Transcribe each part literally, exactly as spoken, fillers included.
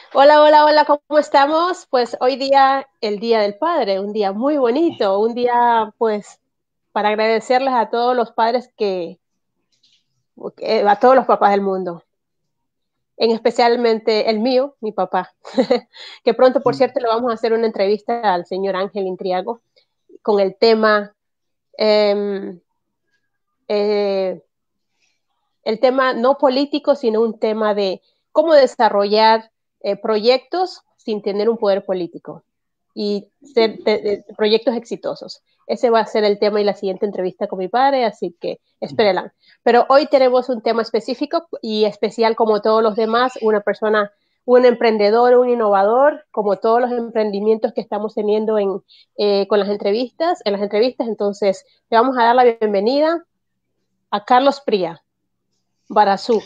Hola, hola, hola, ¿cómo estamos? Pues hoy día, el Día del Padre, un día muy bonito, un día pues para agradecerles a todos los padres que, que- a todos los papás del mundo, en especialmente el mío, mi papá, que pronto, por cierto, le vamos a hacer una entrevista al señor Ángel Intriago con el tema, eh, eh, el tema no político, sino un tema de cómo desarrollar eh, proyectos sin tener un poder político y ser de, de, proyectos exitosos. Ese va a ser el tema y la siguiente entrevista con mi padre, así que espérenla. Pero hoy tenemos un tema específico y especial como todos los demás, una persona, un emprendedor, un innovador, como todos los emprendimientos que estamos teniendo en, eh, con las entrevistas, en las entrevistas. Entonces, le vamos a dar la bienvenida a Carlos Pría. Barazú.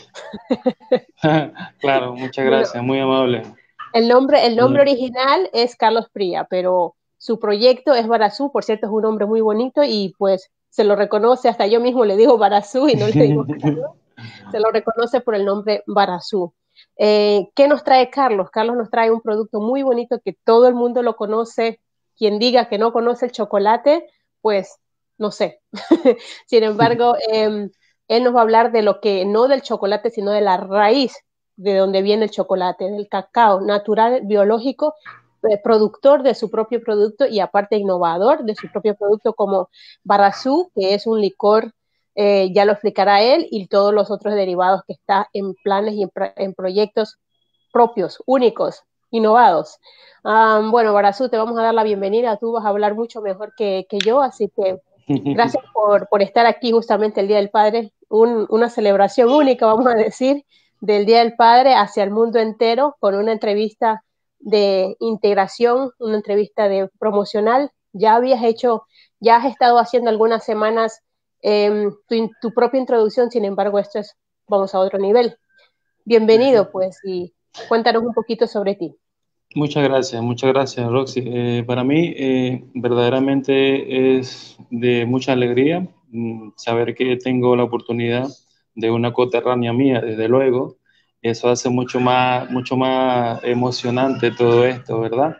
Claro, muchas Bueno, gracias, muy amable. el nombre, el nombre Eh, original es Carlos Pría, pero su proyecto es Barazú, por cierto, es un nombre muy bonito y pues se lo reconoce, hasta yo mismo le digo Barazú y no le digo Carlos, se lo reconoce por el nombre Barazú. Eh, ¿Qué nos trae Carlos? Carlos nos trae un producto muy bonito que todo el mundo lo conoce. Quien diga que no conoce el chocolate, pues no sé. Sin embargo, eh, él nos va a hablar de lo que, no del chocolate, sino de la raíz de donde viene el chocolate, del cacao natural, biológico, eh, productor de su propio producto y aparte innovador de su propio producto como Barazú, que es un licor, eh, ya lo explicará él, y todos los otros derivados que está en planes y en, en proyectos propios, únicos, innovados. Um, bueno, Barazú, te vamos a dar la bienvenida, tú vas a hablar mucho mejor que, que yo, así que gracias por, por, estar aquí justamente el Día del Padre, un, una celebración única, vamos a decir, del Día del Padre hacia el mundo entero, con una entrevista de integración, una entrevista de promocional. Ya habías hecho, ya has estado haciendo algunas semanas eh, tu, tu propia introducción, sin embargo, esto es, vamos a otro nivel. Bienvenido, pues, y cuéntanos un poquito sobre ti. Muchas gracias, muchas gracias, Roxy. Eh, para mí, eh, verdaderamente es de mucha alegría mm, saber que tengo la oportunidad de una coterránea mía, desde luego. Eso hace mucho más, mucho más emocionante todo esto, ¿verdad?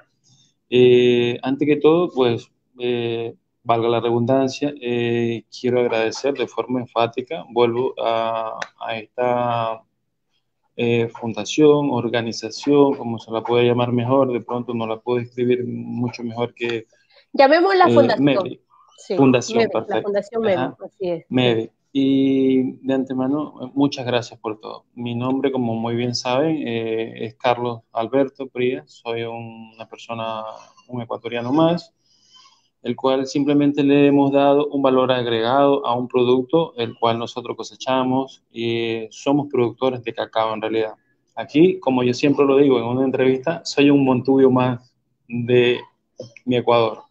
Eh, antes que todo, pues, eh, valga la redundancia, eh, quiero agradecer de forma enfática, vuelvo a, a esta eh, fundación, organización, como se la puede llamar mejor, de pronto no la puedo escribir mucho mejor que Llamémosla eh, fundación. MEDI, Sí, fundación, MEVE, la perfecto, Fundación MEVE, ajá, así es, sí. MEDI. Y de antemano, muchas gracias por todo. Mi nombre, como muy bien saben, eh, es Carlos Alberto Prías, soy un- una persona, un ecuatoriano más, el cual simplemente le hemos dado un valor agregado a un producto el cual nosotros cosechamos y somos productores de cacao en realidad. Aquí, como yo siempre lo digo en una entrevista, soy un montubio más de mi Ecuador.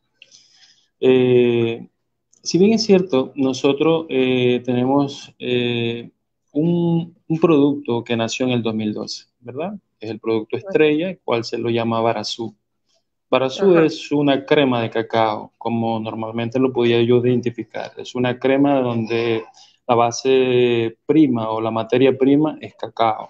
Eh, si bien es cierto, nosotros eh, tenemos eh, un, un, producto que nació en el dos mil doce, ¿verdad? Es el producto estrella, el cual se lo llama Barazú. Barazú Ajá. es una crema de cacao, como normalmente lo podía yo identificar. Es una crema donde la base prima o la materia prima es cacao.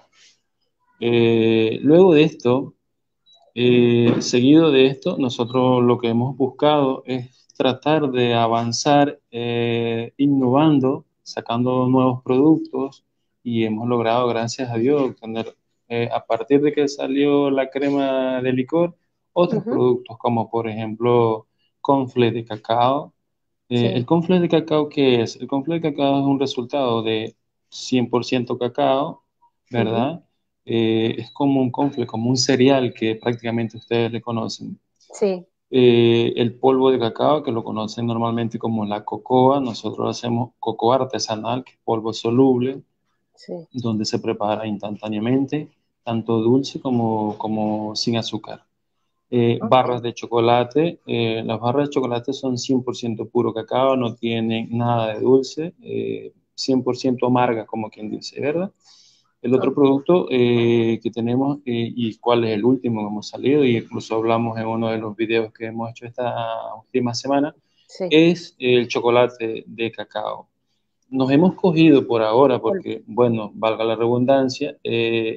Eh, luego de esto, eh, seguido de esto, nosotros lo que hemos buscado es tratar de avanzar eh, innovando, sacando nuevos productos y hemos logrado, gracias a Dios, obtener, eh, a partir de que salió la crema de licor, otros Ujú. productos como por ejemplo confle de cacao. Eh, el Sí. confle de cacao, ¿qué es? El confle de cacao es un resultado de cien por ciento cacao, Ujú. ¿verdad? Eh, es como un confle, como un cereal que prácticamente ustedes le conocen. Sí. Eh, el polvo de cacao, que lo conocen normalmente como la cocoa, nosotros hacemos cocoa artesanal, que es polvo soluble, Sí. donde se prepara instantáneamente, tanto dulce como, como sin azúcar. Eh, barras Ok. de chocolate, eh, las barras de chocolate son cien por ciento puro cacao, no tienen nada de dulce, eh, cien por ciento amargas, como quien dice, ¿verdad? El otro Ok. producto eh, que tenemos, eh, y cuál es el último que hemos salido, y incluso hablamos en uno de los videos que hemos hecho esta última semana, Sí. es el chocolate de cacao. Nos hemos cogido por ahora, El polvo. porque, bueno, valga la redundancia, eh,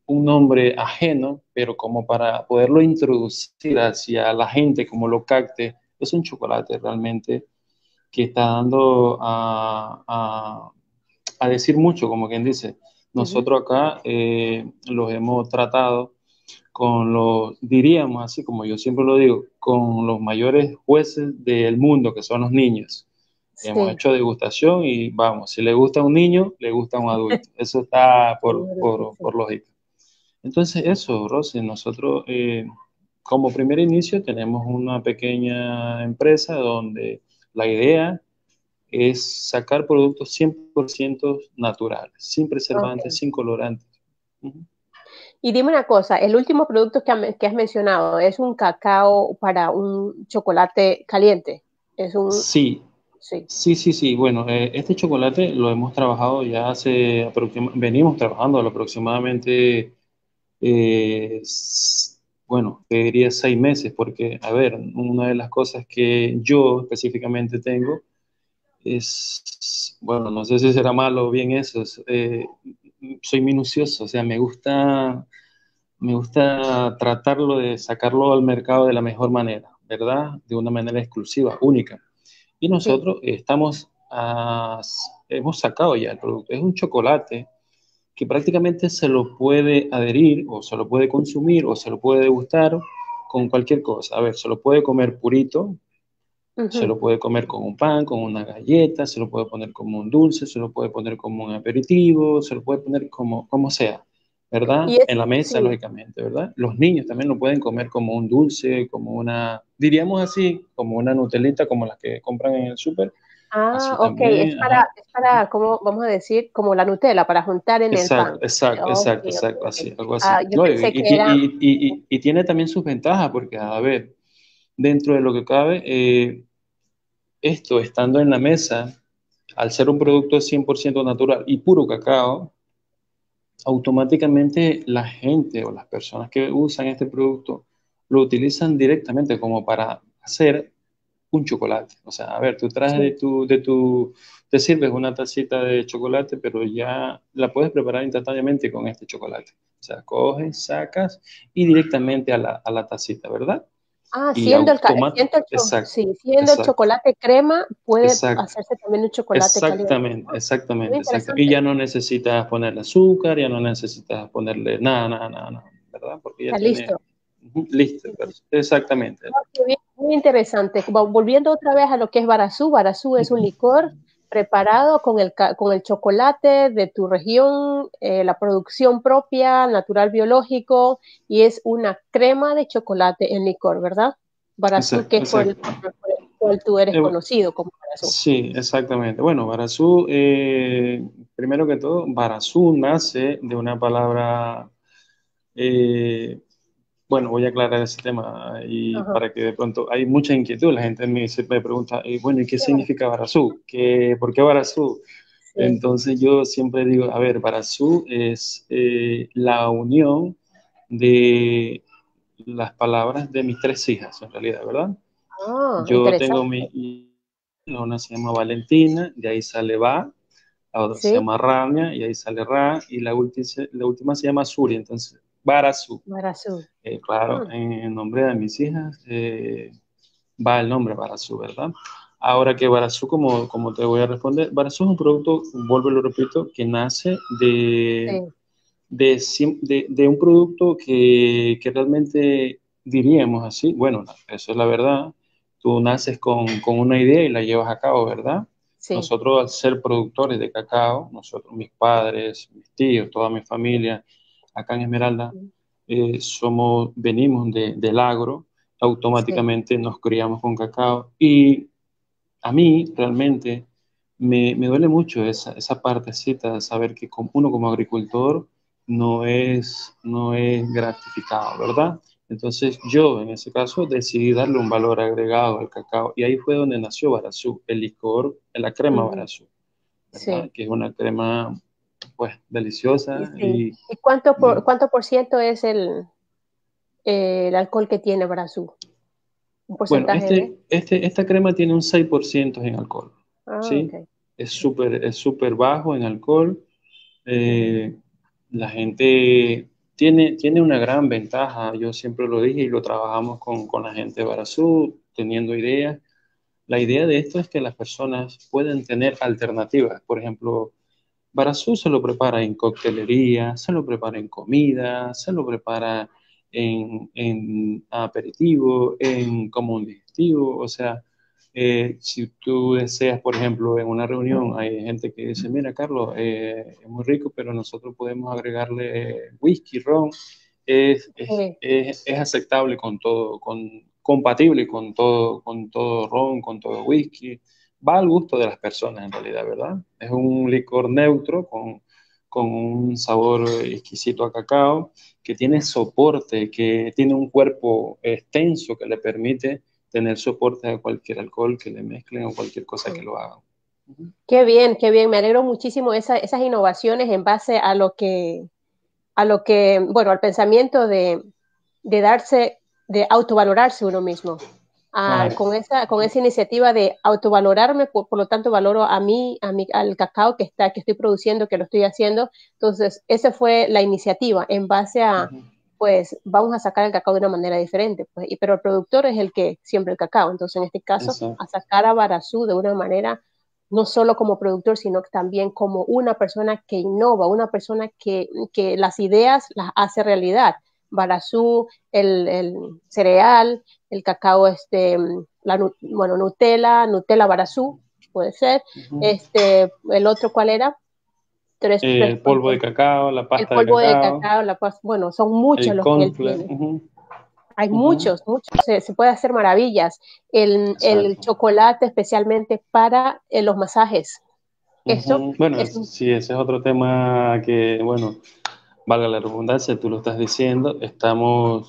un nombre ajeno, pero como para poderlo introducir hacia la gente, como lo capte, es un chocolate realmente que está dando a, a- a decir mucho, como quien dice. Ujú. Nosotros acá eh, los hemos tratado con los, diríamos así, como yo siempre lo digo, con los mayores jueces del mundo, que son los niños. Hemos Sí, hecho degustación y vamos, si le gusta a un niño, le gusta a un adulto. Eso está por, seguro que por, sí. por lógica. Entonces, eso, Rosy, nosotros eh, como primer inicio tenemos una pequeña empresa donde la idea es sacar productos cien por ciento naturales, sin preservantes, Ok. sin colorantes. Ujú. Y dime una cosa, el último producto que, ha- que has mencionado es un cacao para un chocolate caliente. Es un, Sí, sí. sí, sí, sí. Bueno, eh, este chocolate lo hemos trabajado ya hace aproximadamente, venimos trabajando aproximadamente, eh, s- bueno, te diría seis meses, porque, a ver, una de las cosas que yo específicamente tengo es, bueno, no sé si será malo o bien eso, es, eh, soy minucioso, o sea, me gusta, me gusta tratarlo de sacarlo al mercado de la mejor manera, ¿verdad? De una manera exclusiva, única. Y Sí. nosotros estamos, a- hemos sacado ya el producto. Es un chocolate que prácticamente se lo puede adherir o se lo puede consumir o se lo puede degustar con cualquier cosa. A ver, se lo puede comer purito, se Ujú. lo puede comer con un pan, con una galleta, se lo puede poner como un dulce, se lo puede poner como un aperitivo, se lo puede poner como, como sea, ¿verdad? Y es, En la mesa, sí. lógicamente, ¿verdad? Los niños también lo pueden comer como un dulce, como una, diríamos así, como una Nutelita, como las que compran en el súper, Ah, así ok, es también, para, ajá. es para, ¿cómo vamos a decir? Como la Nutella, para juntar en el pan. Exacto, exacto, Ok, exacto, ok, exacto, ok. así, algo Ah, así. yo No, y, pensé y, que era, y, y, y- y tiene también sus ventajas, porque, a ver, dentro de lo que cabe, eh, esto estando en la mesa, al ser un producto cien por ciento natural y puro cacao, automáticamente la gente o las personas que usan este producto lo utilizan directamente como para hacer un chocolate. O sea, a ver, tú traes de sí. tu, de tu, te sirves una tacita de chocolate, pero ya la puedes preparar instantáneamente con este chocolate. O sea, coges, sacas y directamente a la, a la tacita, ¿verdad? Ah, Y siendo el, ca- automáticamente, siendo el, cho- exacto, sí, siendo el exacto, chocolate crema, puede exacto. hacerse también un chocolate caliente. Exactamente, Muy exactamente, exacto. Y interesante. ya no necesitas ponerle azúcar, ya no necesitas ponerle nada, nada, nada, nada, ¿verdad? Porque ya Está tiene listo. ujú, listo, pues, exactamente. Ah, qué bien, muy interesante. Como volviendo otra vez a lo que es Barazú, Barazú es un licor preparado con el, ca- con el chocolate de tu región, eh, la producción propia, natural biológico, y es una crema de chocolate en licor, ¿verdad? Barazú, que Exacto, es por el, exacto. por el cual tú eres Eh, bu- conocido como Barazú. sí, exactamente. Bueno, Barazú, eh, primero que todo, Barazú nace de una palabra, eh, bueno, voy a aclarar ese tema y Ajá. para que de pronto hay mucha inquietud. La gente me, dice- me pregunta, eh, bueno, ¿y qué ¿Qué Barazú? significa Barazú? ¿Qué, ¿por qué Barazú? Sí. Entonces yo siempre digo, a ver, Barazú es eh, la unión de las palabras de mis tres hijas, en realidad, ¿verdad? Ah, Yo tengo interesante. mi, la una se llama Valentina, de ahí sale Va, la otra se Sí, llama Ramia, y ahí sale Ra, y la última, la última se llama Suri, entonces Barazú. Barazú. Eh, claro, Ah, en, en nombre de mis hijas eh, va el nombre Barazú, ¿verdad? Ahora que Barazú, como, como te voy a responder, Barazú es un producto, vuelvo y lo repito, que nace de, sí, de, sim- de- de un producto que, que realmente diríamos así, bueno, eso es la verdad, tú naces con, con una idea y la llevas a cabo, ¿verdad? sí. Nosotros al ser productores de cacao, nosotros, mis padres, mis tíos, toda mi familia, acá en Esmeralda, eh, somos, venimos de- del agro, Sí. automáticamente nos criamos con cacao y a mí realmente me, me duele mucho esa, esa partecita de saber que como- uno como agricultor no es, no es gratificado, ¿verdad? Entonces yo en ese caso decidí darle un valor agregado al cacao y ahí fue donde nació Barazú, el licor, la crema Ujú, Barazú, ¿verdad? sí. Que es una crema pues Y deliciosa sí. y, ¿Y cuánto por, y, cuánto por ciento es el, eh, el alcohol que tiene Brasil? ¿Un bueno, porcentaje de? este, este, esta crema tiene un seis por ciento en alcohol, Ah, ¿sí? ok. Es súper es súper bajo en alcohol. Ujú. Eh, la gente, tiene, tiene una gran ventaja, yo siempre lo dije y lo trabajamos con, con la gente de Barazú, teniendo ideas. La idea de esto es que las personas pueden tener alternativas. Por ejemplo, Barazú se lo prepara en coctelería, se lo prepara en comida, se lo prepara en, en aperitivo, en como un digestivo. O sea, eh, si tú deseas, por ejemplo, en una reunión, hay gente que dice, mira, Carlos, eh, es muy rico, pero nosotros podemos agregarle whisky, ron. Es, es, Sí. es, es aceptable con todo, con, compatible con todo, con todo ron, con todo whisky. Va al gusto de las personas en realidad, ¿verdad? Es un licor neutro con, con un sabor exquisito a cacao, que tiene soporte, que tiene un cuerpo extenso que le permite tener soporte a cualquier alcohol que le mezclen o cualquier cosa que lo hagan. Ujú. Qué bien, qué bien. Me alegro muchísimo esa, esas innovaciones en base a lo que, a lo que, bueno, al pensamiento de, de darse, de autovalorarse uno mismo. Ah, Claro. con esa, con esa iniciativa de autovalorarme, por, por lo tanto valoro a mí, a mí, al cacao que está, que estoy produciendo, que lo estoy haciendo. Entonces, esa fue la iniciativa en base a, Ujú. pues, vamos a sacar el cacao de una manera diferente, pues, y, pero el productor es el que siembra el cacao. Entonces, en este caso, a Exacto. sacar a Barazú de una manera no solo como productor, sino también como una persona que innova, una persona que, que las ideas las hace realidad. Barazú, el, el cereal, el cacao, este, la, bueno, Nutella, Nutella Barazú, puede ser. Ujú. Este, el otro, ¿cuál era? Tres, Eh, tres, el polvo de cacao, la el pasta de polvo de cacao, cacao, la, bueno, son muchos el los que él cornflake. tiene. Ujú. Hay Ujú. muchos, muchos, se, se puede hacer maravillas. El, el Exacto. chocolate especialmente para eh, los masajes. Eso Ujú. Bueno, es es- un... sí, ese es otro tema que, bueno, valga la redundancia, tú lo estás diciendo, estamos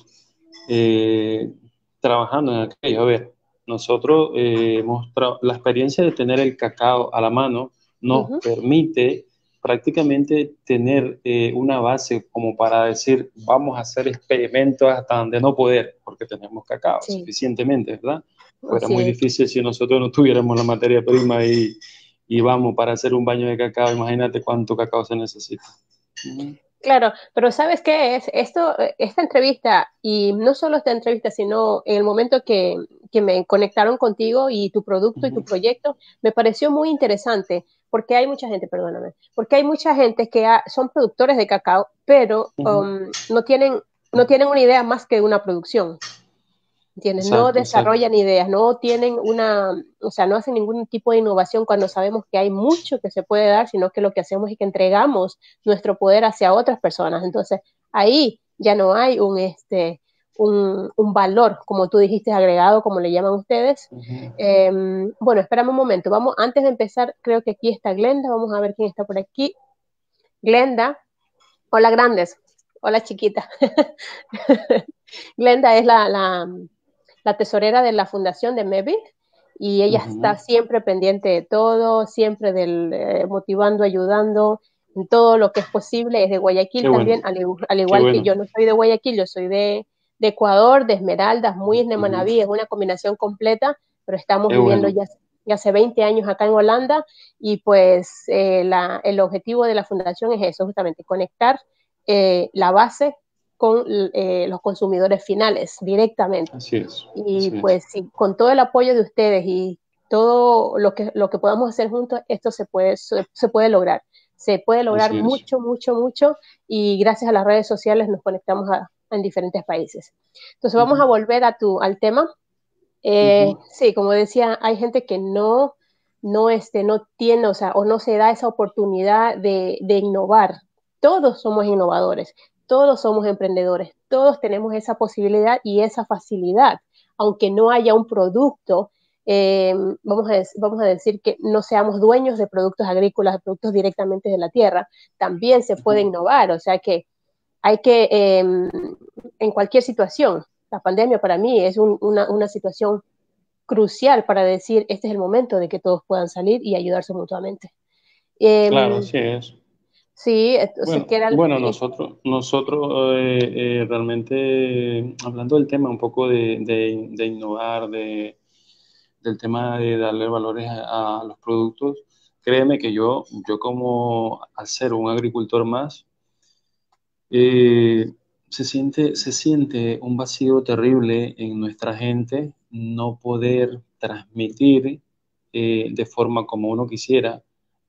eh, trabajando en aquello. A ver, nosotros eh, hemos tra- la experiencia de tener el cacao a la mano nos Uh-huh, permite prácticamente tener eh, una base como para decir, vamos a hacer experimentos hasta donde no poder, porque tenemos cacao sí, suficientemente, ¿verdad? Fuera así muy es. difícil si nosotros no tuviéramos la materia prima y, y vamos para hacer un baño de cacao, imagínate cuánto cacao se necesita. Ujú. Claro, pero ¿sabes qué es? Esto, eh, esta entrevista, y no solo esta entrevista, sino en el momento que, que me conectaron contigo y tu producto y tu Ujú. proyecto, me pareció muy interesante, porque hay mucha gente, perdóname, porque hay mucha gente que ha- son productores de cacao, pero Ujú. um, no tienen, no tienen una idea más que una producción. ¿Entiendes? No Exacto, exacto. desarrollan ideas, no tienen una, o sea, no hacen ningún tipo de innovación cuando sabemos que hay mucho que se puede dar, sino que lo que hacemos es que entregamos nuestro poder hacia otras personas. Entonces, ahí ya no hay un, este, un, un valor, como tú dijiste, agregado, como le llaman ustedes. Ujú. Eh, bueno, espérame un momento. Vamos, antes de empezar, creo que aquí está Glenda. Vamos a ver quién está por aquí. Glenda. Hola, grandes. Hola, chiquita. Glenda es la, la la tesorera de la fundación de MEVI y ella está Ujú. siempre pendiente de todo, siempre del, eh, motivando, ayudando en todo lo que es posible. Es de Qué Guayaquil bueno, también, al, al qué igual que bueno. yo no soy de Guayaquil, yo soy de, de Ecuador, de Esmeraldas, muy de Ujú. Manabí, es una combinación completa, pero estamos Qué viviendo bueno. ya, ya hace veinte años acá en Holanda y pues eh, la, el objetivo de la fundación es eso, justamente conectar eh, la base con eh, los consumidores finales directamente. Así es, Y así es. pues sí, con todo el apoyo de ustedes y todo lo que, lo que podamos hacer juntos, esto se puede, se, se puede lograr. Se puede lograr Así es. mucho, mucho, mucho y gracias a las redes sociales nos conectamos a, en diferentes países. Entonces vamos a Ujú. volver a tu, al tema. Eh, Ujú. sí, como decía, hay gente que no, no, este, no tiene, o sea, o no se da esa oportunidad de, de innovar. Todos somos innovadores, todos somos emprendedores, todos tenemos esa posibilidad y esa facilidad, aunque no haya un producto. Eh, vamos, a, vamos a decir que no seamos dueños de productos agrícolas, de productos directamente de la tierra, también se puede Ujú. innovar, o sea que hay que, eh, en cualquier situación, la pandemia para mí es un, una, una situación crucial para decir este es el momento de que todos puedan salir y ayudarse mutuamente. Eh, Claro, así es. sí, entonces Bueno, que era, bueno, eh, nosotros, nosotros eh, eh, realmente, hablando del tema un poco de, de- de innovar, de, del tema de darle valores a, a los productos, créeme que yo, yo como al ser un agricultor más, Eh, se siente, se siente un vacío terrible en nuestra gente no poder transmitir eh, de forma como uno quisiera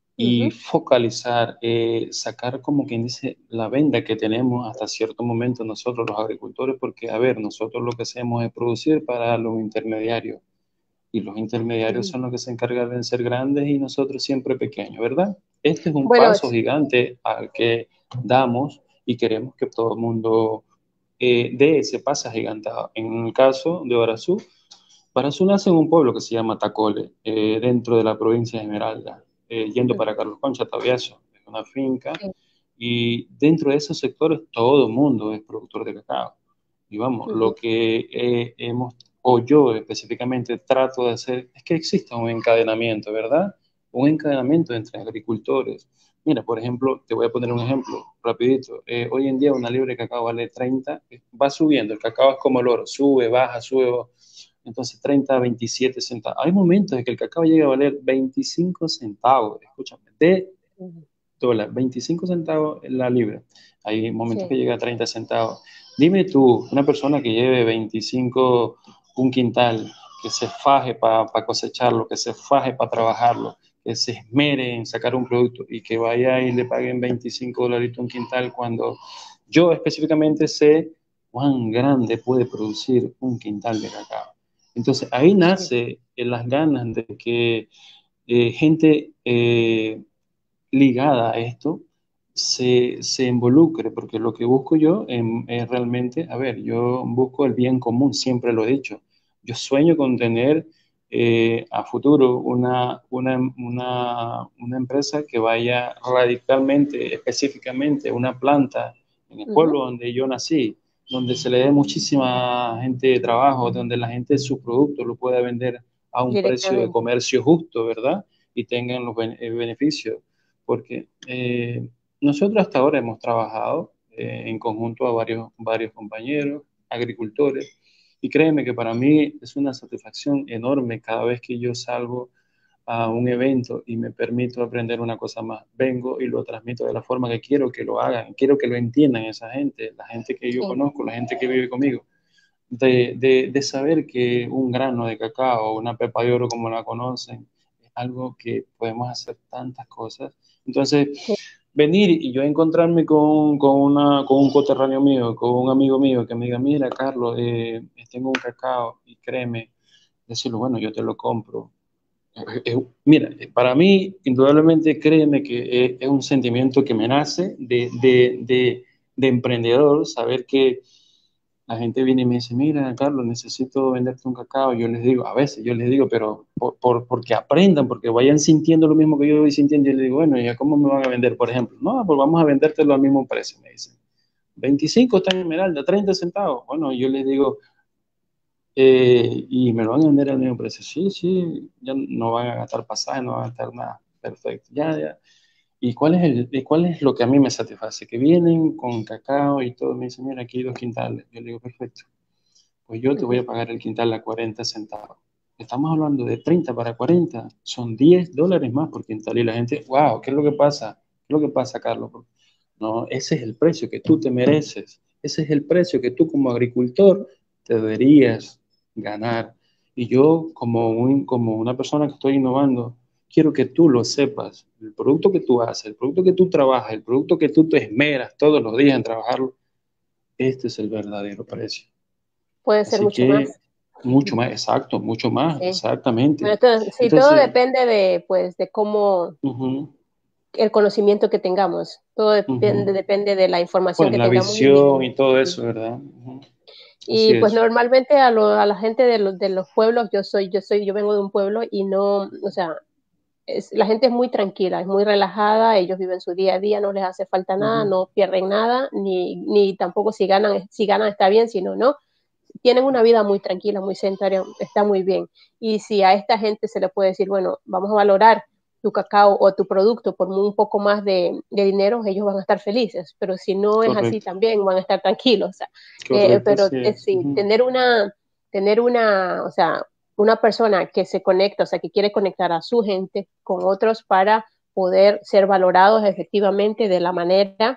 y Ujú, focalizar, eh, sacar como quien dice la venda que tenemos hasta cierto momento nosotros los agricultores, porque a ver, nosotros lo que hacemos es producir para los intermediarios y los intermediarios ujú. son los que se encargan de ser grandes y nosotros siempre pequeños, ¿verdad? Este es un Bueno, paso es- gigante al que damos y queremos que todo el mundo eh, dé ese paso gigantado. En el caso de Barazú, Barazú nace en un pueblo que se llama Tacole, eh, dentro de la provincia de Esmeralda, eh, yendo para ujú, Carlos Concha, Tabiazo, es una finca, sí, y dentro de esos sectores todo el mundo es productor de cacao. Y vamos, lo ujú, que eh, hemos, o yo específicamente trato de hacer, es que exista un encadenamiento, ¿verdad? Un encadenamiento entre agricultores. Mira, por ejemplo, te voy a poner un ejemplo rapidito. Eh, hoy en día una libra de cacao vale treinta, va subiendo, el cacao es como el oro, sube, baja, sube, baja. Entonces treinta, veintisiete centavos. Hay momentos en que el cacao llega a valer veinticinco centavos, escúchame, de ujú, dólar, veinticinco centavos la libra. Hay momentos que sí, llega a treinta centavos. Dime tú, una persona que lleve veinticinco, un quintal, que se faje para pa cosecharlo, que se faje para trabajarlo, que se esmere en sacar un producto y que vaya y le paguen veinticinco dolaritos un quintal cuando yo específicamente sé cuán grande puede producir un quintal de cacao. Entonces ahí sí, nace eh, las ganas de que eh, gente eh, ligada a esto se, se involucre, porque lo que busco yo em, es realmente, a ver, yo busco el bien común, siempre lo he dicho. Yo sueño con tener eh, a futuro una, una, una, una empresa que vaya radicalmente, específicamente, una planta en el ujú, pueblo donde yo nací, donde se le dé muchísima gente de trabajo, donde la gente su producto lo pueda vender a un precio de directamente. comercio justo, ¿verdad? Y tengan los ben- eh, beneficios porque eh, nosotros hasta ahora hemos trabajado eh, en conjunto a varios, varios compañeros, agricultores, y créeme que para mí es una satisfacción enorme cada vez que yo salgo a un evento y me permito aprender una cosa más. Vengo y lo transmito de la forma que quiero que lo hagan, quiero que lo entiendan esa gente, la gente que yo Sí, conozco, la gente que vive conmigo. De, de, de saber que un grano de cacao, una pepa de oro como la conocen, es algo que podemos hacer tantas cosas. Entonces, sí, venir y yo encontrarme con, con, una, con un coterráneo mío, con un amigo mío que me diga, mira, Carlos, eh, tengo un cacao y créeme, decirlo, bueno, yo te lo compro. Eh, eh, mira, para mí, indudablemente, créeme que es, es un sentimiento que me nace de, de, de, de emprendedor, saber que la gente viene y me dice, mira, Carlos, necesito venderte un cacao. Yo les digo, a veces yo les digo, pero por, por, porque aprendan, porque vayan sintiendo lo mismo que yo voy sintiendo. Y les digo, bueno, ¿y a cómo me van a vender, por ejemplo? No, pues vamos a vendértelo al mismo precio, me dicen. veinticinco está en Esmeralda, treinta centavos. Bueno, yo les digo, eh, y me lo van a vender al mismo precio. Sí, sí, ya no van a gastar pasaje, no van a gastar nada. Perfecto, ya, ya. ¿Y cuál es, el, y cuál es lo que a mí me satisface? Que vienen con cacao y todo, me dicen, mira, aquí dos quintales. Yo le digo, perfecto, pues yo te voy ujú, a pagar el quintal a cuarenta centavos. Estamos hablando de treinta para cuarenta, son diez dólares más por quintal. Y la gente, wow, ¿qué es lo que pasa? ¿Qué es lo que pasa, Carlos? No, ese es el precio que tú te mereces. Ese es el precio que tú como agricultor te deberías ganar. Y yo como, un, como una persona que estoy innovando, quiero que tú lo sepas. El producto que tú haces, el producto que tú trabajas, el producto que tú te esmeras todos los días en trabajarlo, este es el verdadero precio. puede ser Así mucho que más. mucho más, exacto, mucho más, Sí. Bueno, exactamente. entonces, sí, todo Entonces, depende de, pues, de cómo ujú, el conocimiento que tengamos. Todo depende, ujú. depende de la información Bueno, que la tengamos y visión y todo de, eso, ¿verdad? Ujú. y Así pues es. normalmente a, lo, a la gente de los, de los pueblos, yo soy, yo soy, yo vengo de un pueblo y no, o sea, es, la gente es muy tranquila, es muy relajada, ellos viven su día a día, no les hace falta nada, Ujú. no pierden nada, ni, ni tampoco si ganan, si ganan está bien, si no, no. Tienen una vida muy tranquila, muy sedentaria, está muy bien. Y si a esta gente se le puede decir, bueno, vamos a valorar tu cacao o tu producto por un poco más de, de dinero, ellos van a estar felices. Pero si no es así, Correcto, también van a estar tranquilos. O sea, eh, correcto, pero así eh, es. sí, Ujú. tener una, tener una, o sea, una persona que se conecta, o sea, que quiere conectar a su gente con otros para poder ser valorados efectivamente de la manera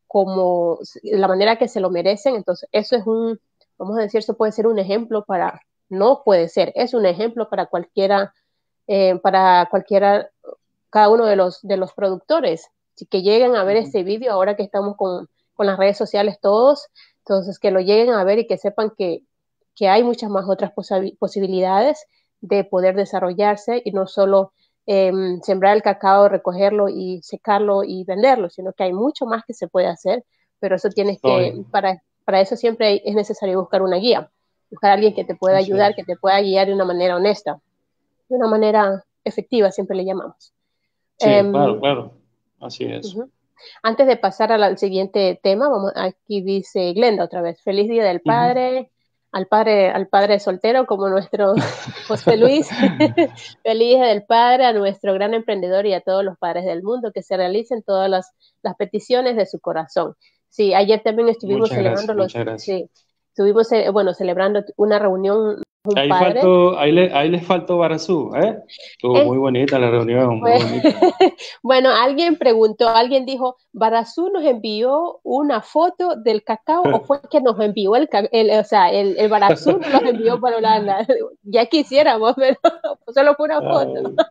como la manera que se lo merecen. Entonces, eso es un, vamos a decir, eso puede ser un ejemplo para, no puede ser, es un ejemplo para cualquiera, eh, para cualquiera, cada uno de los, de los productores, si que lleguen a ver Ujú. este vídeo, ahora que estamos con, con las redes sociales todos, entonces que lo lleguen a ver y que sepan que, que hay muchas más otras posi posibilidades de poder desarrollarse y no solo eh, sembrar el cacao, recogerlo y secarlo y venderlo, sino que hay mucho más que se puede hacer, pero eso tienes que, Estoy, para, para eso siempre es necesario buscar una guía, buscar a alguien que te pueda así ayudar, es. que te pueda guiar de una manera honesta, de una manera efectiva, siempre le llamamos. Sí, Um, claro, claro, así es. uh-huh. Antes de pasar al, al siguiente tema, vamos, aquí dice Glenda otra vez, feliz Día del Ujú. Padre, al padre, al padre soltero como nuestro José Luis, feliz Día del Padre a nuestro gran emprendedor y a todos los padres del mundo, que se realicen todas las, las peticiones de su corazón. Sí, ayer también estuvimos Muchas celebrando gracias, los, muchas gracias. sí, estuvimos, eh, bueno, celebrando una reunión, un Ahí padre. faltó, ahí, le, ahí les faltó Barazú, ¿eh? Estuvo Eh, muy bonita la reunión, muy Pues, bonita. bueno, alguien preguntó, alguien dijo, ¿Barazú nos envió una foto del cacao o fue que nos envió el, el o sea, el, el Barazú nos los envió para Holanda? Ya quisiéramos, pero solo fue una foto. Ay,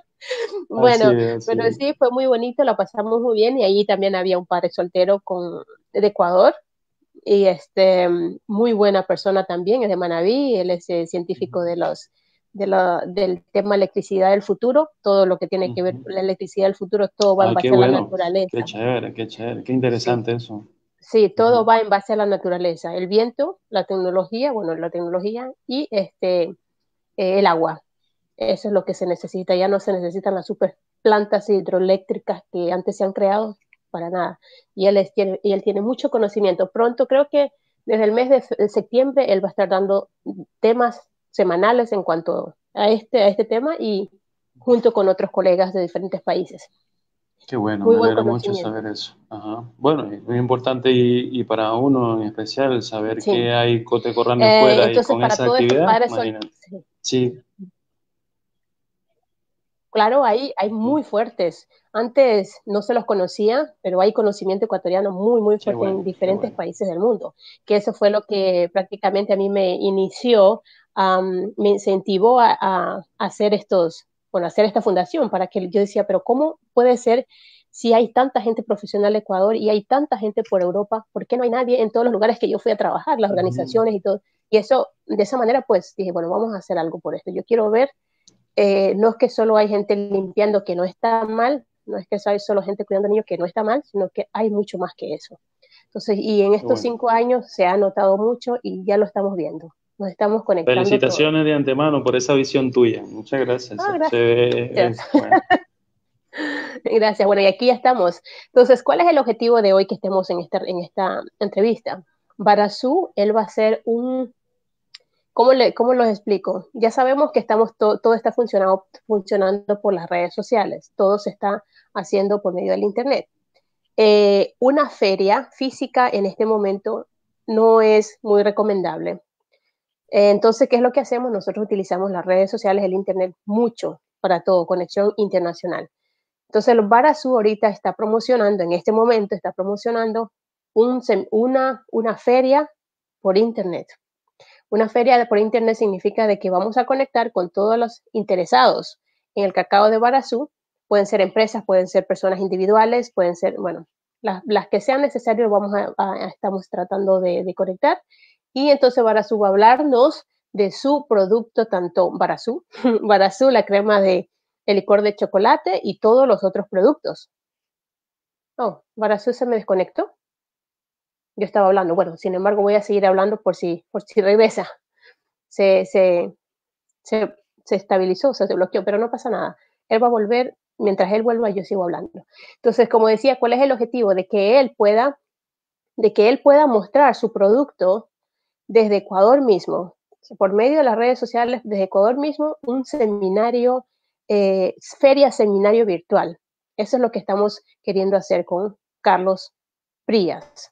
así Bueno, es, así pero es. sí, fue muy bonito, lo pasamos muy bien y allí también había un padre soltero con, de Ecuador y este, muy buena persona también, es de Manabí, él es eh, científico de los, de la, del tema electricidad del futuro, todo lo que tiene que ver Ujú. con la electricidad del futuro, todo va en Ay, qué base a la bueno, qué naturaleza. chévere, qué chévere, qué Sí, interesante eso. sí, todo Ujú. va en base a la naturaleza, el viento, la tecnología, bueno, la tecnología y este, eh, el agua. Eso es lo que se necesita, ya no se necesitan las super plantas hidroeléctricas que antes se han creado, para nada. Y él, es, tiene, y él tiene mucho conocimiento. Pronto, creo que desde el mes de, de septiembre, él va a estar dando temas semanales en cuanto a este, a este tema y junto con otros colegas de diferentes países. Qué bueno, Muy me buen alegra mucho conocimiento. saber eso. Ajá. Bueno, es muy importante y, y para uno en especial saber Sí. que hay cotecorráneo Eh, fuera y entonces, con para esa todos estos actividad, padres, sol imagínate. sí. Sí, Claro, hay, hay muy fuertes. Antes no se los conocía, pero hay conocimiento ecuatoriano muy, muy qué fuerte en bueno, qué diferentes bueno. países del mundo, que eso fue lo que prácticamente a mí me inició, um, me incentivó a, a, hacer estos, bueno, a hacer esta fundación, para que yo decía, pero ¿cómo puede ser si hay tanta gente profesional en Ecuador y hay tanta gente por Europa? ¿Por qué no hay nadie en todos los lugares que yo fui a trabajar, las Ujú. organizaciones y todo? Y eso, de esa manera, pues dije, bueno, vamos a hacer algo por esto. Yo quiero ver eh, no es que solo hay gente limpiando que no está mal, no es que hay solo gente cuidando niños que no está mal, sino que hay mucho más que eso. Entonces, y en Qué estos bueno. cinco años se ha notado mucho y ya lo estamos viendo. Nos estamos conectando todos. Felicitaciones de antemano por esa visión tuya. Muchas gracias. Ah, Se ve, gracias. es, bueno, Gracias. Bueno, y aquí ya estamos. Entonces, ¿cuál es el objetivo de hoy que estemos en esta, en esta entrevista? Barazú, él va a ser un. ¿Cómo, le, ¿Cómo los explico? Ya sabemos que estamos to, todo está funcionando, funcionando por las redes sociales, todo se está haciendo por medio del Internet. Eh, una feria física en este momento no es muy recomendable. Eh, entonces, ¿qué es lo que hacemos? Nosotros utilizamos las redes sociales, el Internet mucho para todo, conexión internacional. Entonces, el Barazú ahorita está promocionando, en este momento está promocionando un, una, una feria por Internet. Una feria por internet significa de que vamos a conectar con todos los interesados en el cacao de Barazú. Pueden ser empresas, pueden ser personas individuales, pueden ser, bueno, las, las que sean necesarias vamos a, a, estamos tratando de, de conectar. Y entonces Barazú va a hablarnos de su producto, tanto Barazú, Barazú, la crema de el licor de chocolate y todos los otros productos. Oh, Barazú se me desconectó. Yo estaba hablando. Bueno, sin embargo, voy a seguir hablando por si, por si regresa. Se, se, se, se estabilizó, se bloqueó, pero no pasa nada. Él va a volver, mientras él vuelva, yo sigo hablando. Entonces, como decía, ¿cuál es el objetivo? De que él pueda, de que él pueda mostrar su producto desde Ecuador mismo, por medio de las redes sociales, desde Ecuador mismo, un seminario, eh, feria seminario virtual. Eso es lo que estamos queriendo hacer con Carlos Prías.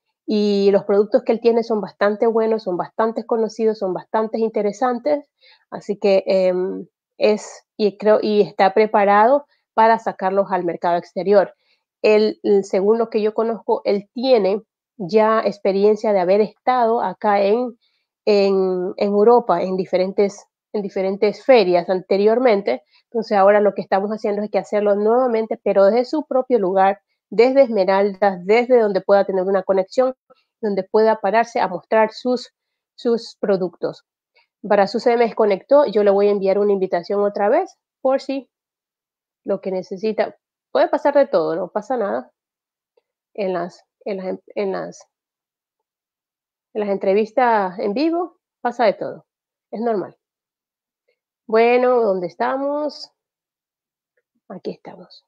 Y los productos que él tiene son bastante buenos, son bastante conocidos, son bastante interesantes, así que eh, es y creo y está preparado para sacarlos al mercado exterior. él, según lo que yo conozco, él tiene ya experiencia de haber estado acá en, en, en Europa, en diferentes, en diferentes ferias anteriormente. Entonces ahora lo que estamos haciendo es que hacerlo nuevamente, pero desde su propio lugar, desde Esmeraldas, desde donde pueda tener una conexión, donde pueda pararse a mostrar sus, sus productos. Barazú se me desconectó, yo le voy a enviar una invitación otra vez, por si lo que necesita. Puede pasar de todo, no pasa nada en las, en las, en las, en las entrevistas en vivo, pasa de todo, es normal. Bueno, ¿dónde estamos? Aquí estamos.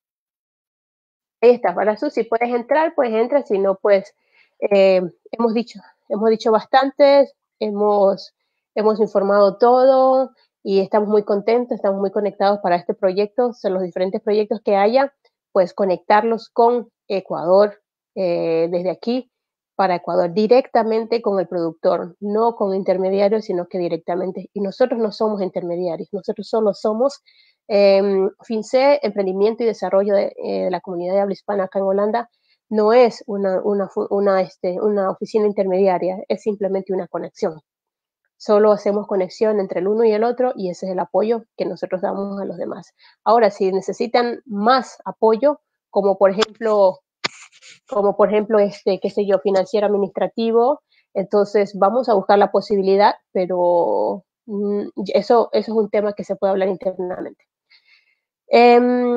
Ahí está, Barazú, si puedes entrar, pues entra, si no, pues eh, hemos dicho, hemos dicho bastante, hemos, hemos informado todo y estamos muy contentos, estamos muy conectados para este proyecto, son los diferentes proyectos que haya, pues conectarlos con Ecuador eh, desde aquí para Ecuador directamente con el productor, no con intermediarios, sino que directamente. Y nosotros no somos intermediarios, nosotros solo somos eh, FinCE, Emprendimiento y Desarrollo de, eh, de la Comunidad de Habla Hispana acá en Holanda, no es una, una, una, este, una oficina intermediaria, es simplemente una conexión. Solo hacemos conexión entre el uno y el otro y ese es el apoyo que nosotros damos a los demás. Ahora, si necesitan más apoyo, como por ejemplo, como por ejemplo, este, qué sé yo, financiero administrativo, entonces vamos a buscar la posibilidad, pero mm, eso, eso es un tema que se puede hablar internamente. Eh,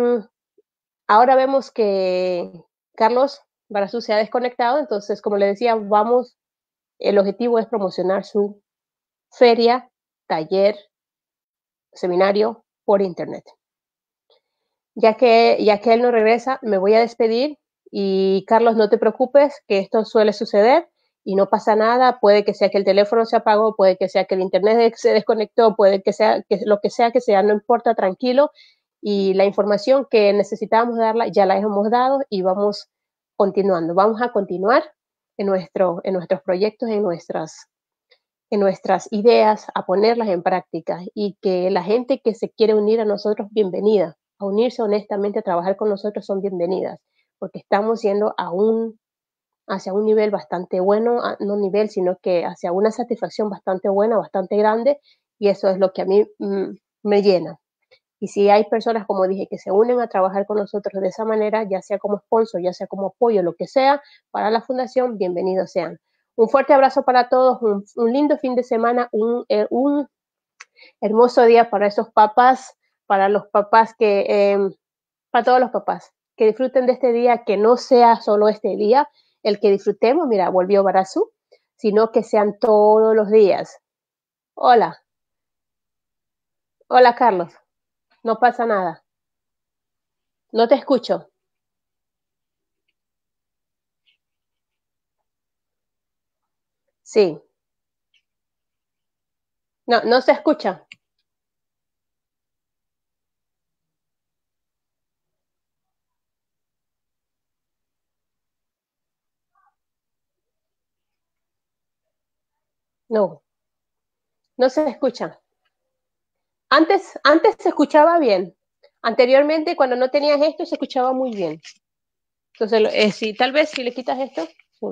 ahora vemos que Carlos Barazú se ha desconectado, entonces, como le decía, vamos, el objetivo es promocionar su feria, taller, seminario por internet. Ya que, ya que él no regresa, me voy a despedir y Carlos, no te preocupes, que esto suele suceder y no pasa nada, puede que sea que el teléfono se apagó, puede que sea que el internet se desconectó, puede que sea que lo que sea que sea, no importa, tranquilo, y la información que necesitábamos darla ya la hemos dado y vamos continuando, vamos a continuar en, nuestro, en nuestros proyectos, en nuestras, en nuestras ideas, a ponerlas en práctica y que la gente que se quiere unir a nosotros, bienvenida, a unirse honestamente a trabajar con nosotros son bienvenidas, porque estamos yendo a un, hacia un nivel bastante bueno, no nivel, sino que hacia una satisfacción bastante buena, bastante grande, y eso es lo que a mí mm, me llena. Y si hay personas, como dije, que se unen a trabajar con nosotros de esa manera, ya sea como sponsor, ya sea como apoyo, lo que sea, para la fundación, bienvenidos sean. Un fuerte abrazo para todos, un, un lindo fin de semana, un, eh, un, hermoso día para esos papás, para los papás que, eh, para todos los papás, que disfruten de este día, que no sea solo este día, el que disfrutemos, mira, volvió Barazú, sino que sean todos los días. Hola, hola Carlos, no pasa nada, no te escucho. Sí, no, no se escucha. No, no se escucha. Antes, antes se escuchaba bien. Anteriormente, cuando no tenías esto, se escuchaba muy bien. Entonces, eh, si, tal vez si le quitas esto. Sí.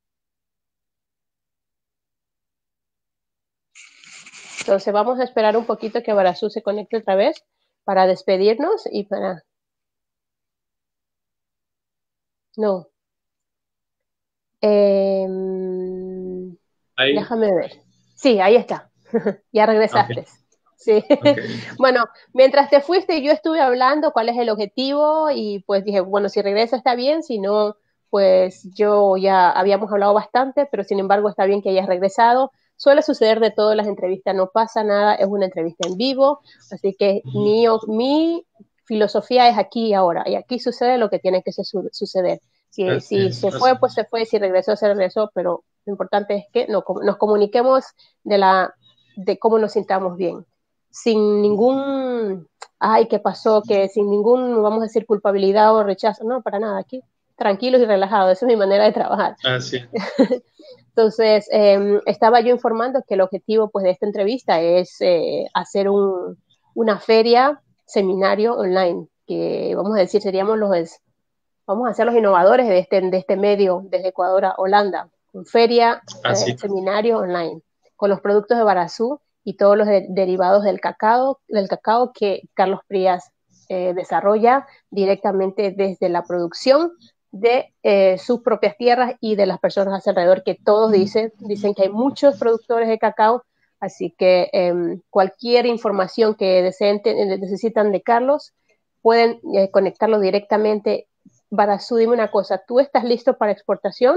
Entonces, vamos a esperar un poquito que Barazú se conecte otra vez para despedirnos y para... No. Eh, Ahí. déjame ver. Sí, ahí está. Ya Okay. regresaste. Sí. Okay. Bueno, mientras te fuiste, yo estuve hablando cuál es el objetivo y pues dije, bueno, si regresa está bien, si no, pues yo ya habíamos hablado bastante, pero sin embargo está bien que hayas regresado. Suele suceder de todo en las entrevistas, no pasa nada, es una entrevista en vivo, así que mi, mi filosofía es aquí y ahora, y aquí sucede lo que tiene que su suceder. Si, Así si es. se fue, pues se fue, si regresó, se regresó, pero lo importante es que no, nos comuniquemos de, la, de cómo nos sintamos bien, sin ningún, ay, ¿qué pasó? Que sin ningún, vamos a decir, culpabilidad o rechazo, no, para nada, aquí tranquilos y relajados, esa es mi manera de trabajar. Así es. Entonces, eh, estaba yo informando que el objetivo pues, de esta entrevista es eh, hacer un, una feria, seminario online, que vamos a decir, seríamos los, vamos a ser los innovadores de este, de este medio desde Ecuador a Holanda, con feria, Así. eh, seminario online, con los productos de Barazú y todos los de, derivados del cacao, del cacao que Carlos Prías eh, desarrolla directamente desde la producción de eh, sus propias tierras y de las personas alrededor, que todos dicen, dicen que hay muchos productores de cacao, así que eh, cualquier información que deseen, necesitan de Carlos, pueden eh, conectarlo directamente. Barazú, dime una cosa, ¿tú estás listo para exportación?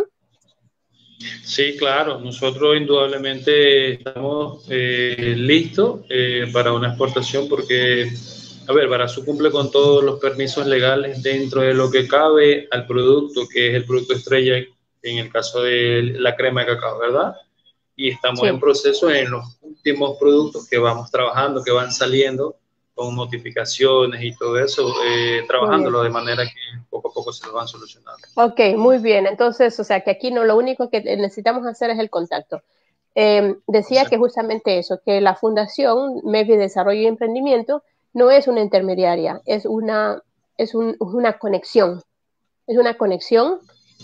Sí, claro, nosotros indudablemente estamos eh, listos eh, para una exportación porque, a ver, Barazú cumple con todos los permisos legales dentro de lo que cabe al producto, que es el producto estrella en el caso de la crema de cacao, ¿verdad? Y estamos en Sí. proceso en los últimos productos que vamos trabajando, que van saliendo con notificaciones y todo eso, eh, Muy bien. trabajándolo de manera que poco a poco se lo van solucionando. Ok, muy bien. Entonces, o sea, que aquí no lo único que necesitamos hacer es el contacto. Eh, decía que justamente eso, que la Fundación MEVI Desarrollo y Emprendimiento no es una intermediaria, es una, es un, una conexión, es una conexión.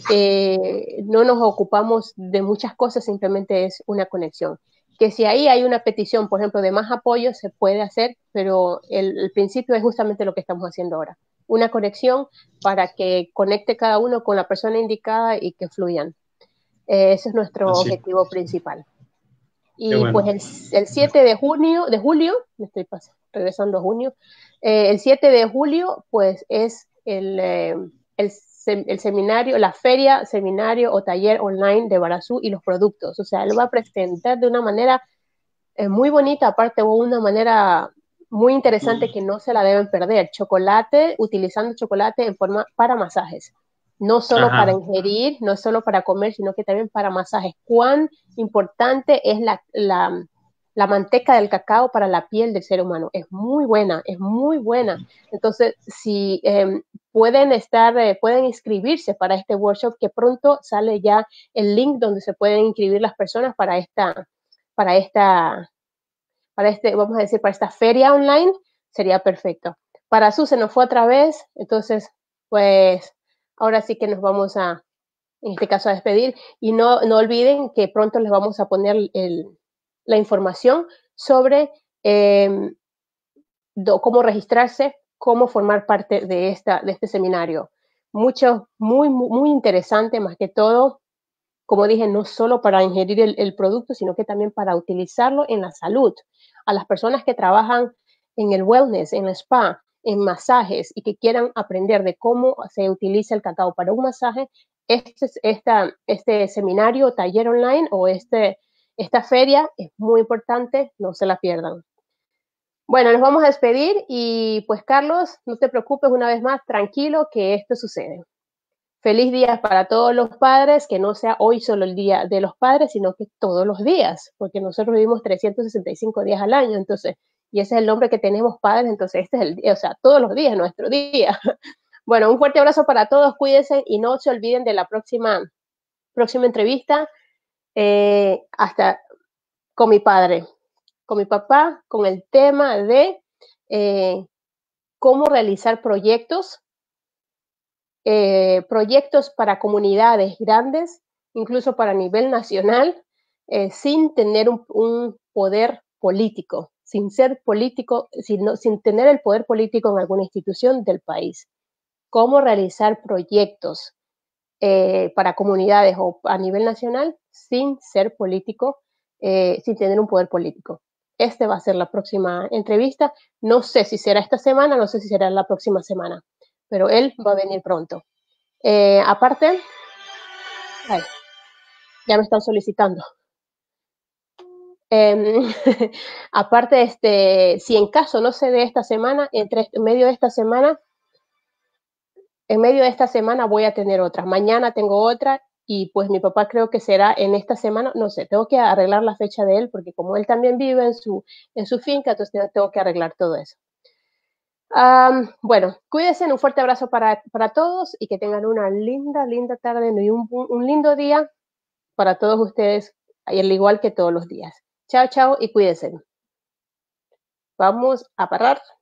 Eh, no nos ocupamos de muchas cosas, simplemente es una conexión. Que si ahí hay una petición, por ejemplo, de más apoyo, se puede hacer, pero el, el principio es justamente lo que estamos haciendo ahora. Una conexión para que conecte cada uno con la persona indicada y que fluyan. Eh, ese es nuestro Así, objetivo principal. qué Y bueno. pues el, el siete de junio, de julio, me estoy pasando, regresando a junio, eh, el siete de julio, pues es el, eh, el, el, seminario, la feria, seminario o taller online de Barazú y los productos. O sea, él va a presentar de una manera eh, muy bonita, aparte de una manera muy interesante que no se la deben perder. Chocolate, utilizando chocolate en forma para masajes. No solo para Ajá. ingerir, no solo para comer, sino que también para masajes. Cuán importante es la, la, la manteca del cacao para la piel del ser humano. Es muy buena, es muy buena. Entonces, si eh, pueden estar, eh, pueden inscribirse para este workshop, que pronto sale ya el link donde se pueden inscribir las personas para esta, para esta, para este, vamos a decir, para esta feria online, sería perfecto. Para Su se nos fue otra vez, entonces, pues, ahora sí que nos vamos a, en este caso, a despedir. Y no, no olviden que pronto les vamos a poner el, la información sobre eh, do, cómo registrarse, cómo formar parte de, esta, de este seminario. Mucho, muy, muy, muy interesante, más que todo, como dije, no solo para ingerir el, el, producto, sino que también para utilizarlo en la salud. A las personas que trabajan en el wellness, en el spa, en masajes y que quieran aprender de cómo se utiliza el cacao para un masaje, este, esta, este seminario, taller online o este, esta feria es muy importante, no se la pierdan. Bueno, nos vamos a despedir y pues Carlos, no te preocupes una vez más, tranquilo que esto sucede. Feliz día para todos los padres, que no sea hoy solo el día de los padres, sino que todos los días, porque nosotros vivimos trescientos sesenta y cinco días al año, entonces, y ese es el nombre que tenemos padres, entonces este es el día, o sea, todos los días, nuestro día. Bueno, un fuerte abrazo para todos, cuídense y no se olviden de la próxima, próxima entrevista, eh, hasta con mi padre, con mi papá, con el tema de eh, cómo realizar proyectos Eh, proyectos para comunidades grandes, incluso para nivel nacional, eh, sin tener un, un, poder político, sin ser político, sin, sin tener el poder político en alguna institución del país. Cómo realizar proyectos eh, para comunidades o a nivel nacional sin ser político, eh, sin tener un poder político. Este va a ser la próxima entrevista. No sé si será esta semana, no sé si será la próxima semana, pero él va a venir pronto. Eh, aparte, ay, ya me están solicitando. Eh, aparte, este, si en caso no se dé esta semana, entre en medio de esta semana, en medio de esta semana voy a tener otra. Mañana tengo otra y pues mi papá creo que será en esta semana, no sé, tengo que arreglar la fecha de él porque como él también vive en su, en su finca, entonces tengo que arreglar todo eso. Um, bueno, cuídense, un fuerte abrazo para, para todos y que tengan una linda, linda tarde y un, un lindo día para todos ustedes, al igual que todos los días. Chao, chao y cuídense. Vamos a parar.